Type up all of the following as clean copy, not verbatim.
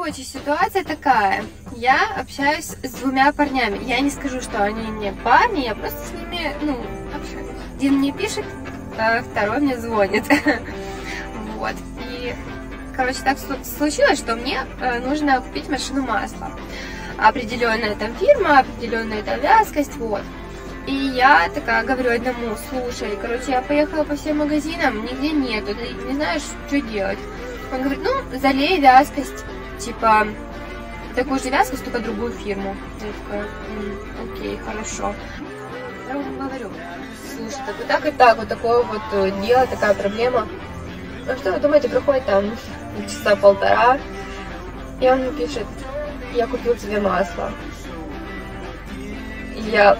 Короче, ситуация такая. Я общаюсь с двумя парнями. Я не скажу, что они мне парни, я просто с ними, общаюсь. Один мне пишет, второй мне звонит. Вот. И, короче, так случилось, что мне нужно купить машину масла. Определенная там фирма, определенная там вязкость, вот. И я такая говорю одному: слушай, короче, я поехала по всем магазинам, нигде нету, ты не знаешь, что делать. Он говорит: залей вязкость, типа, такую же вязкость, только другую фирму. Я такая: окей, хорошо. Я ему говорю: слушай, так и так, вот такое вот дело, такая проблема. Ну что вы думаете, проходит там часа полтора, и он мне пишет: я купил тебе масло. Я,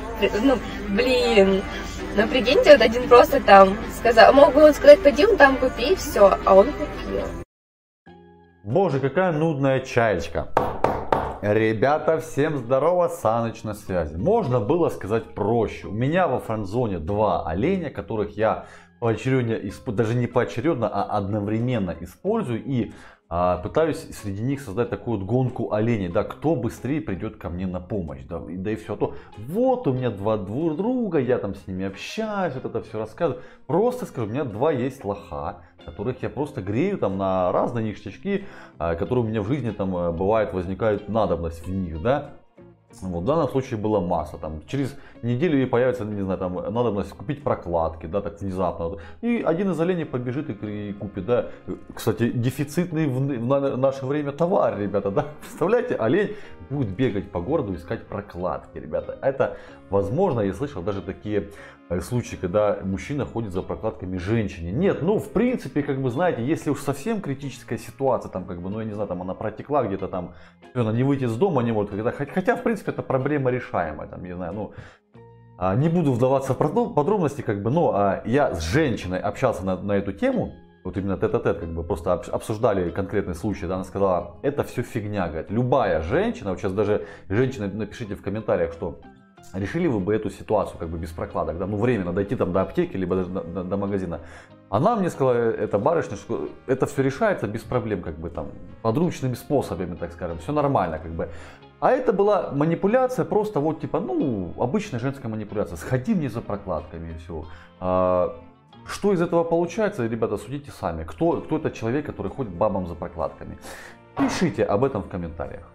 прикиньте, вот один просто там сказал, мог бы он сказать: пойдем там купи, и все, а он купил. Боже, какая нудная чаечка. Ребята, всем здорово, Саныч на связи. Можно было сказать проще. У меня во френдзоне 2 оленя, которых я поочередно, даже не поочередно, а одновременно использую. И пытаюсь среди них создать такую вот гонку оленей. Да, кто быстрее придет ко мне на помощь. Да и все. А то вот у меня 2 друга, я там с ними общаюсь, вот это все рассказываю. Просто скажу, у меня 2 есть лоха, которых я просто грею там на разные ништячки, которые у меня в жизни там бывает, возникает надобность в них, да. Вот, в данном случае было масло. Там, через неделю ей появится, не знаю, там надобность купить прокладки, да, так внезапно. И один из оленей побежит и купит, да. Кстати, дефицитный в наше время товар, ребята, да. Представляете, олень будет бегать по городу, искать прокладки, ребята. Это возможно, я слышал даже такие случаи, когда мужчина ходит за прокладками женщине. Нет, в принципе, как бы, знаете, если уж совсем критическая ситуация, там, как бы, я не знаю, там она протекла где-то там, она не выйти из дома не может, хотя, в принципе, это проблема решаемая, там, не знаю, не буду вдаваться в подробности, как бы, но я с женщиной общался на эту тему, вот именно тет-а-тет, как бы, просто обсуждали конкретный случай, да, она сказала: это все фигня, говорит, любая женщина, вот сейчас даже женщина, напишите в комментариях, что решили вы бы эту ситуацию как бы без прокладок, да, временно дойти там до аптеки, либо даже до магазина. Она мне сказала, эта барышня, что это все решается без проблем, как бы там, подручными способами, так скажем, все нормально, как бы. А это была манипуляция, просто вот типа, обычная женская манипуляция, сходи мне за прокладками и все. Что из этого получается, ребята, судите сами, кто этот человек, который ходит бабам за прокладками. Пишите об этом в комментариях.